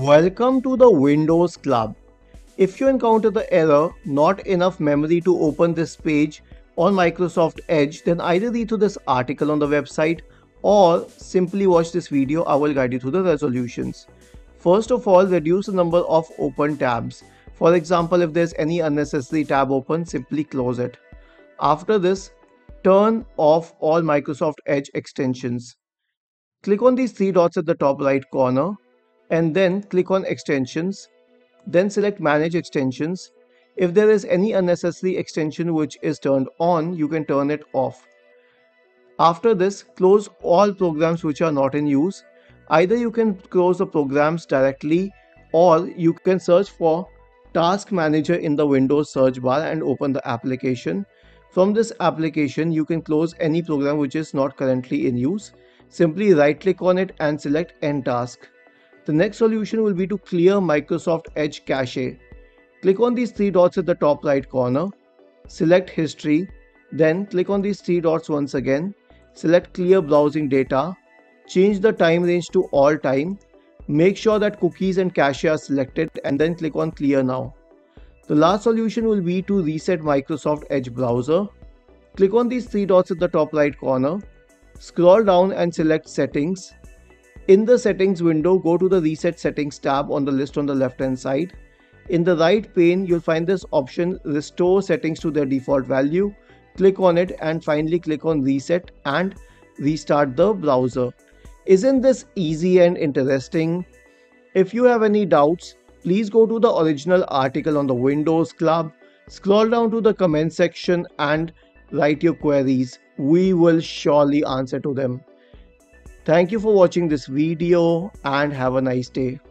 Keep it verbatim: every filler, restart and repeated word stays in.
Welcome to the Windows Club. If you encounter the error not enough memory to open this page on Microsoft Edge, then either read through this article on the website or simply watch this video. I will guide you through the resolutions. First of all, reduce the number of open tabs. For example, if there's any unnecessary tab open, simply close it. After this, turn off all Microsoft Edge extensions. Click on these three dots at the top right corner and then click on extensions. Then select manage extensions. If there is any unnecessary extension which is turned on, you can turn it off. After this, close all programs which are not in use. Either you can close the programs directly or you can search for Task Manager in the Windows search bar and open the application. From this application, you can close any program which is not currently in use. Simply right click on it and select End Task. The next solution will be to clear Microsoft Edge cache. Click on these three dots at the top right corner, select History, then click on these three dots once again, select Clear Browsing Data, change the time range to all time, make sure that cookies and cache are selected and then click on Clear Now. The last solution will be to reset Microsoft Edge browser. Click on these three dots at the top right corner, scroll down and select Settings. In the Settings window, go to the Reset Settings tab on the list on the left hand side. In the right pane, you'll find this option Restore Settings to their default value. Click on it and finally click on Reset and restart the browser. Isn't this easy and interesting? If you have any doubts, please go to the original article on the Windows Club, scroll down to the comment section and write your queries. We will surely answer to them. Thank you for watching this video and have a nice day.